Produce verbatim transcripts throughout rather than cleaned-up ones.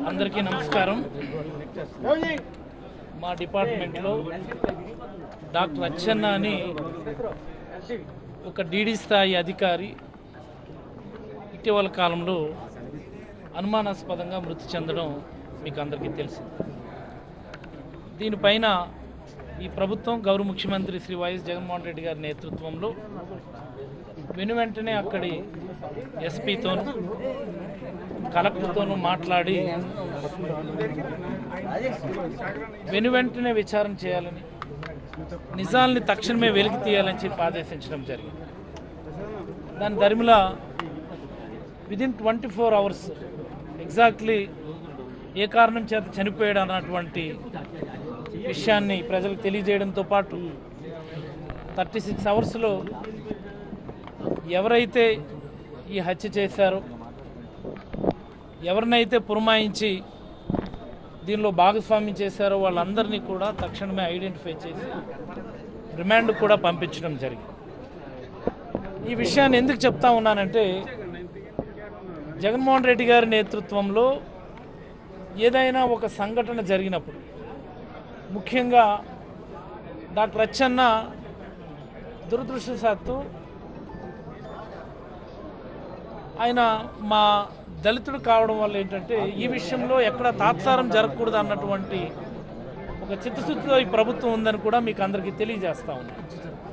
అందరికీ నమస్కారం. మా డిపార్ట్మెంట్లో డాక్టర్ అచ్చన్న అని ఒక డీడీ స్థాయి అధికారి ఇటీవల కాలంలో అనుమానాస్పదంగా మృతి చెందడం మీకు అందరికీ తెలిసింది. దీనిపైన ఈ ప్రభుత్వం గౌరవ ముఖ్యమంత్రి శ్రీ వైఎస్ జగన్మోహన్ రెడ్డి గారి నేతృత్వంలో వెను వెంటనే అక్కడి ఎస్పీతోనూ కలెక్టర్తోనూ మాట్లాడి వెను వెంటనే విచారణ చేయాలని, నిజాల్ని తక్షణమే వెలికి తీయాలని చెప్పి ఆదేశించడం జరిగింది. దాని దరిమిలా within twenty four hours exactly ఏ కారణం చేత చనిపోయాడు అన్నటువంటి విషయాన్ని ప్రజలకు తెలియజేయడంతో పాటు థర్టీ సిక్స్ అవర్స్లో ఎవరైతే ఈ హత్య చేశారో, ఎవరినైతే పురమాయించి దీనిలో భాగస్వామ్యం చేశారో వాళ్ళందరినీ కూడా తక్షణమే ఐడెంటిఫై చేసి రిమాండ్ కూడా పంపించడం జరిగింది. ఈ విషయాన్ని ఎందుకు చెప్తా ఉన్నానంటే, జగన్మోహన్ రెడ్డి గారి నేతృత్వంలో ఏదైనా ఒక సంఘటన జరిగినప్పుడు, ముఖ్యంగా డాక్టర్ అచ్చన్న దురదృష్టవశాత్తు ఆయన మా దళితుడు కావడం వల్ల ఏంటంటే ఈ విషయంలో ఎక్కడ తాత్సారం జరగకూడదు అన్నటువంటి ఒక చిత్తశుద్ధితో ఈ ప్రభుత్వం ఉందని కూడా మీకు అందరికీ తెలియజేస్తా ఉన్నాను.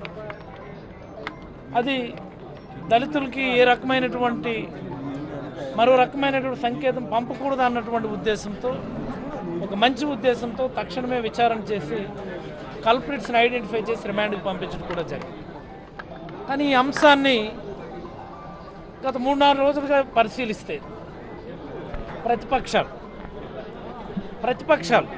అది దళితులకి ఏ రకమైనటువంటి మరో రకమైనటువంటి సంకేతం పంపకూడదు అన్నటువంటి ఉద్దేశంతో, ఒక మంచి ఉద్దేశంతో తక్షణమే విచారణ చేసి కల్ప్రిట్స్ని ఐడెంటిఫై చేసి రిమాండ్కి పంపించడం కూడా జరిగింది. కానీ ఈ అంశాన్ని గత మూడు నాలుగు రోజులుగా పరిశీలిస్తే ప్రతిపక్షాలు ప్రతిపక్షాలు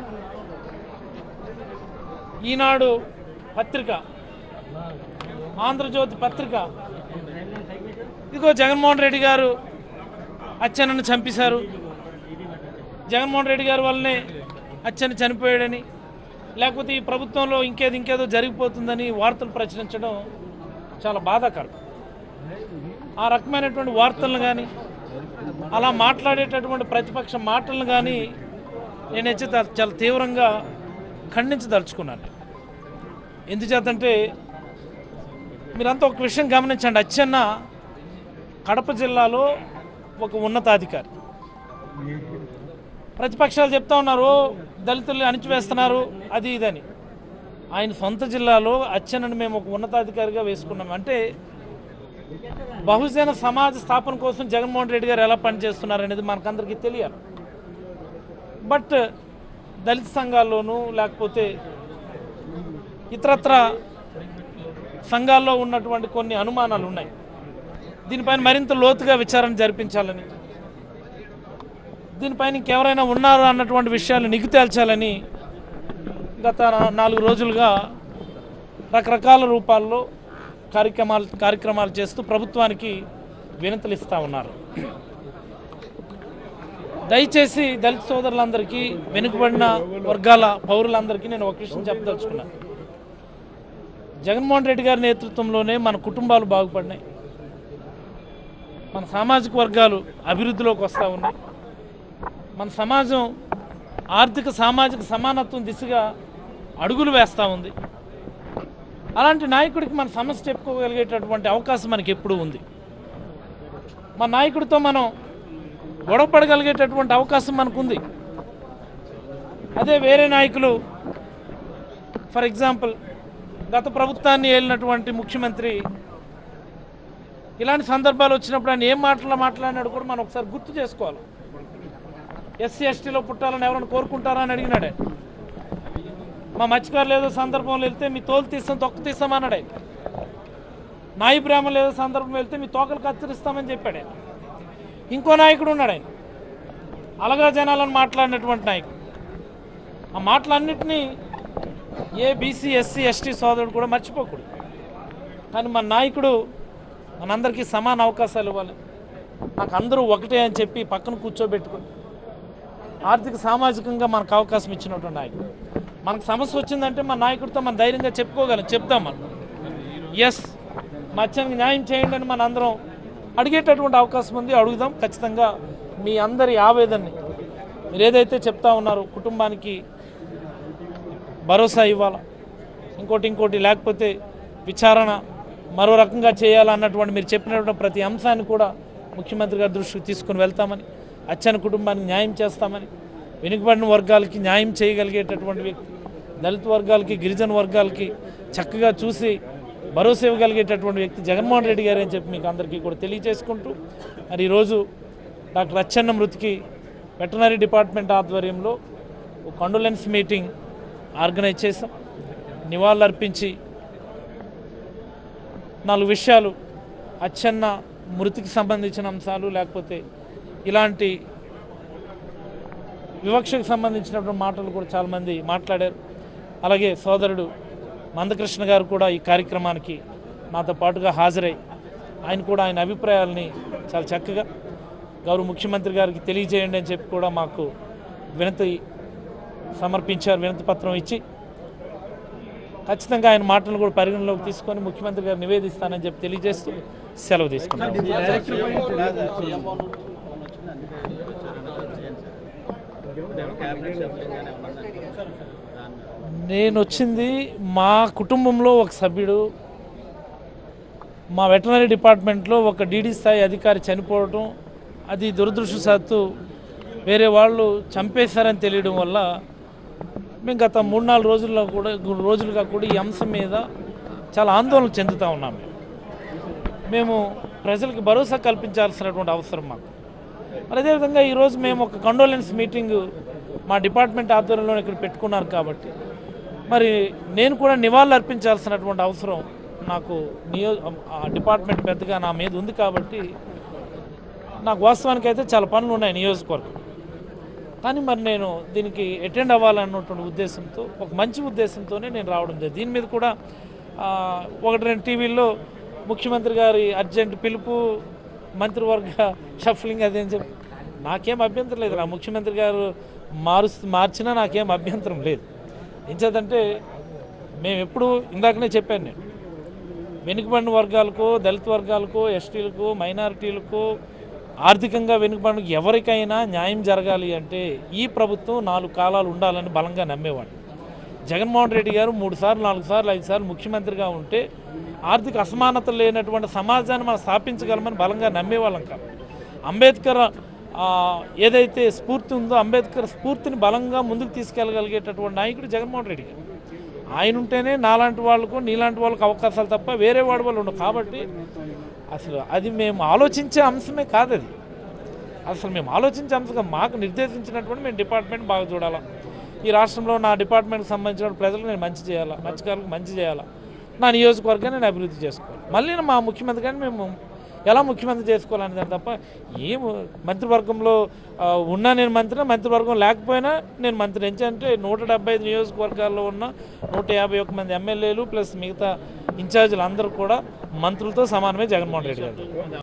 ఈనాడు పత్రిక, ఆంధ్రజ్యోతి పత్రిక, ఇదిగో జగన్మోహన్ రెడ్డి గారు అచ్చెన్నను చంపేశారు, జగన్మోహన్ రెడ్డి గారి వల్లనే అచ్చెన్న చనిపోయాడని, లేకపోతే ఈ ప్రభుత్వంలో ఇంకేది ఇంకేదో జరిగిపోతుందని వార్తలు ప్రచురించడం చాలా బాధాకరం. ఆ రకమైనటువంటి వార్తలను కానీ, అలా మాట్లాడేటటువంటి ప్రతిపక్ష మాటలను కానీ నేనైతే చాలా తీవ్రంగా ఖండించదలుచుకున్నాను. ఎందుచేతంటే మీరంతా ఒక విషయం గమనించండి, అచ్చెన్న కడప జిల్లాలో ఒక ఉన్నతాధికారి. ప్రతిపక్షాలు చెప్తా ఉన్నారు దళితుల్ని అణిచివేస్తున్నారు అది ఇదని. ఆయన సొంత జిల్లాలో అచ్చెన్నను మేము ఒక ఉన్నతాధికారిగా వేసుకున్నాం అంటే బహుజన సమాజ స్థాపన కోసం జగన్మోహన్ రెడ్డి గారు ఎలా పనిచేస్తున్నారు అనేది మనకందరికీ తెలియాలి. బట్ దళిత సంఘాల్లోనూ లేకపోతే ఇతరత్ర సంఘాల్లో ఉన్నటువంటి కొన్ని అనుమానాలు ఉన్నాయి. దీనిపైన మరింత లోతుగా విచారణ జరిపించాలని, దీనిపైన ఇంకెవరైనా ఉన్నారు అన్నటువంటి విషయాలు నిగ్గు తేల్చాలని గత నాలుగు రోజులుగా రకరకాల రూపాల్లో కార్యక్రమాలు కార్యక్రమాలు చేస్తూ ప్రభుత్వానికి వినతులు ఇస్తూ ఉన్నారు. దయచేసి దళిత సోదరులందరికీ, వెనుకబడిన వర్గాల పౌరులందరికీ నేను ఒక విషయం చెప్పదలుచుకున్నాను. జగన్మోహన్ రెడ్డి గారి నేతృత్వంలోనే మన కుటుంబాలు బాగుపడినాయి, మన సామాజిక వర్గాలు అభివృద్ధిలోకి వస్తూ ఉన్నాయి, మన సమాజం ఆర్థిక సామాజిక సమానత్వం దిశగా అడుగులు వేస్తూ ఉంది. అలాంటి నాయకుడికి మన సమస్య చెప్పుకోగలిగేటటువంటి అవకాశం మనకి ఎప్పుడూ ఉంది. మన నాయకుడితో మనం గొడవపడగలిగేటటువంటి అవకాశం మనకుంది. అదే వేరే నాయకులు, ఫర్ ఎగ్జాంపుల్ గత ప్రభుత్వాన్ని ఏలినటువంటి ముఖ్యమంత్రి ఇలాంటి సందర్భాలు వచ్చినప్పుడు ఆయన ఏం మాటలు మాట్లాడినాడు కూడా మనం ఒకసారి గుర్తు చేసుకోవాలి. ఎస్సీ ఎస్టీలో పుట్టాలని ఎవరైనా కోరుకుంటారా అని అడిగినాడే. మా మత్స్యకారులు ఏదో సందర్భంలో వెళ్తే మీ తోలు తీస్తాం తొక్క తీస్తామన్నాడు. నాయి బ్రాహ్మణులు ఏదో సందర్భం వెళ్తే మీ తోకలు కత్తిరిస్తామని చెప్పాడు. ఇంకో నాయకుడు ఉన్నాడు, ఆయన అలగా జనాలను మాట్లాడినటువంటి నాయకుడు. ఆ మాటలన్నింటినీ ఏ బీసీ ఎస్సీ ఎస్టీ సోదరుడు కూడా మర్చిపోకూడదు. కానీ మన నాయకుడు మనందరికీ సమాన అవకాశాలు ఇవ్వాలి, నాకు అందరూ ఒకటే అని చెప్పి పక్కన కూర్చోబెట్టుకుని ఆర్థిక సామాజికంగా మనకు అవకాశం ఇచ్చినటువంటి నాయకుడు. మనకు సమస్య వచ్చిందంటే మన నాయకుడితో మనం ధైర్యంగా చెప్పుకోగలం, చెప్తాం. మనం ఎస్ మా అచ్చనికి న్యాయం చేయండి అని మన అందరం అడిగేటటువంటి అవకాశం ఉంది, అడుగుదాం. ఖచ్చితంగా మీ అందరి ఆవేదనని మీరు ఏదైతే చెప్తా ఉన్నారో కుటుంబానికి భరోసా ఇవ్వాలా, ఇంకోటి ఇంకోటి లేకపోతే విచారణ మరో రకంగా చేయాలన్నటువంటి మీరు చెప్పినటువంటి ప్రతి అంశాన్ని కూడా ముఖ్యమంత్రి గారి దృష్టికి తీసుకుని వెళ్తామని, అచ్చని కుటుంబానికి న్యాయం చేస్తామని, వెనుకబడిన వర్గాలకి న్యాయం చేయగలిగేటటువంటి వ్యక్తి, దళిత వర్గాలకి గిరిజన వర్గాలకి చక్కగా చూసి భరోసా ఇవ్వగలిగేటటువంటి వ్యక్తి జగన్మోహన్ రెడ్డి గారు అని చెప్పి మీకు అందరికీ కూడా తెలియజేసుకుంటూ, మరి ఈరోజు డాక్టర్ అచ్చెన్న మృతికి వెటర్నరీ డిపార్ట్మెంట్ ఆధ్వర్యంలో ఒక కండోలెన్స్ మీటింగ్ ఆర్గనైజ్ చేసాం. నివాళులు అర్పించి నాలుగు విషయాలు, అచ్చెన్న మృతికి సంబంధించిన అంశాలు, లేకపోతే ఇలాంటి వివక్షకు సంబంధించినటువంటి మాటలు కూడా చాలామంది మాట్లాడారు. అలాగే సోదరుడు మందకృష్ణ గారు కూడా ఈ కార్యక్రమానికి నాతో పాటుగా హాజరై ఆయన కూడా ఆయన అభిప్రాయాలని చాలా చక్కగా గౌరవ ముఖ్యమంత్రి గారికి తెలియజేయండి అని చెప్పి కూడా మాకు వినతి సమర్పించారు. వినతి పత్రం ఇచ్చి ఖచ్చితంగా ఆయన మాటలను కూడా పరిగణలోకి తీసుకొని ముఖ్యమంత్రి గారు నివేదిస్తానని చెప్పి తెలియజేస్తూ సెలవు తీసుకున్నాను. నేను వచ్చింది మా కుటుంబంలో ఒక సభ్యుడు, మా వెటర్నరీ డిపార్ట్మెంట్లో ఒక డీడీ స్థాయి అధికారి చనిపోవటం, అది దురదృష్టవశాత్తు వేరే వాళ్ళు చంపేశారని తెలియడం వల్ల మేము గత మూడు నాలుగు రోజుల్లో కూడా రోజులుగా కూడా ఈ అంశం మీద చాలా ఆందోళన చెందుతూ ఉన్నాం. మేము ప్రజలకు భరోసా కల్పించాల్సినటువంటి అవసరం మాకు. మరి అదేవిధంగా ఈరోజు మేము ఒక కండోలెన్స్ మీటింగు మా డిపార్ట్మెంట్ ఆధ్వర్యంలో ఇక్కడ పెట్టుకున్నారు కాబట్టి మరి నేను కూడా నివాళులు అర్పించాల్సినటువంటి అవసరం నాకు నియో డిపార్ట్మెంట్ పెద్దగా నా మీద ఉంది కాబట్టి నాకు వాస్తవానికి అయితే చాలా పనులు ఉన్నాయి నియోజకవర్గం. కానీ మరి నేను దీనికి అటెండ్ అవ్వాలన్నటువంటి ఉద్దేశంతో, ఒక మంచి ఉద్దేశంతోనే నేను రావడం జరిగింది. దీని మీద కూడా ఒకటి రెండు టీవీల్లో ముఖ్యమంత్రి గారి అర్జెంట్ పిలుపు, మంత్రివర్గ షఫ్లింగ్ అదేం చెప్పి నాకేం అభ్యంతరం లేదు. నా ముఖ్యమంత్రి గారు మారుస్తూ మార్చినా నాకేం అభ్యంతరం లేదు. ఎంచేతంటే మేము ఎప్పుడు ఇందాకనే చెప్పాను, నేను వెనుకబడిన వర్గాలకు, దళిత వర్గాలకు, ఎస్టీలకు, మైనారిటీలకు, ఆర్థికంగా వెనుకబడిన ఎవరికైనా న్యాయం జరగాలి అంటే ఈ ప్రభుత్వం నాలుగు కాలాలు ఉండాలని బలంగా నమ్మేవాడు. జగన్మోహన్ రెడ్డి గారు మూడు సార్లు నాలుగు సార్లు ఐదు సార్లు ముఖ్యమంత్రిగా ఉంటే ఆర్థిక అసమానతలు లేనటువంటి సమాజాన్ని మనం స్థాపించగలమని బలంగా నమ్మేవాళ్ళం కాదు. అంబేద్కర్ ఏదైతే స్ఫూర్తి ఉందో అంబేద్కర్ స్ఫూర్తిని బలంగా ముందుకు తీసుకెళ్ళగలిగేటటువంటి నాయకుడు జగన్మోహన్ రెడ్డి గారు. ఆయన ఉంటేనే నాలాంటి వాళ్ళకు నీలాంటి వాళ్ళకు అవకాశాలు తప్ప వేరే వాడి వాళ్ళు ఉండవు. కాబట్టి అసలు అది మేము ఆలోచించే అంశమే కాదు. అది అసలు మేము ఆలోచించే అంశంగా మాకు నిర్దేశించినటువంటి మేము డిపార్ట్మెంట్ బాగా చూడాలా, ఈ రాష్ట్రంలో నా డిపార్ట్మెంట్కి సంబంధించిన ప్రజలకు నేను మంచి చేయాలా, మత్స్యకారులకు మంచి చేయాలా, నా నియోజకవర్గాన్ని నేను అభివృద్ధి చేసుకోవాలి. మళ్ళీ మా ముఖ్యమంత్రి గారిని మేము ఎలా ముఖ్యమంత్రి చేసుకోవాలని దాని తప్ప ఏం మంత్రివర్గంలో ఉన్నా నేను మంత్రి, మంత్రివర్గం లేకపోయినా నేను మంత్రి. ఎంచంటే నూట డెబ్బై ఐదు నియోజకవర్గాల్లో ఉన్న నూట యాభై ఒక్క మంది ఎమ్మెల్యేలు ప్లస్ మిగతా ఇన్ఛార్జీలు అందరూ కూడా మంత్రులతో సమానమే జగన్మోహన్ రెడ్డి గారు.